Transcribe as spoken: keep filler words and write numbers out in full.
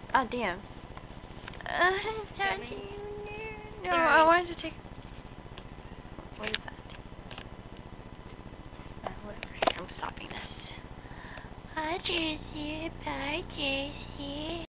Oh, damn. Uh, Jimmy? no, Sorry. I wanted to take... What is that? Uh, whatever. I'm stopping this. Bye, Jessie. Bye, Jessie.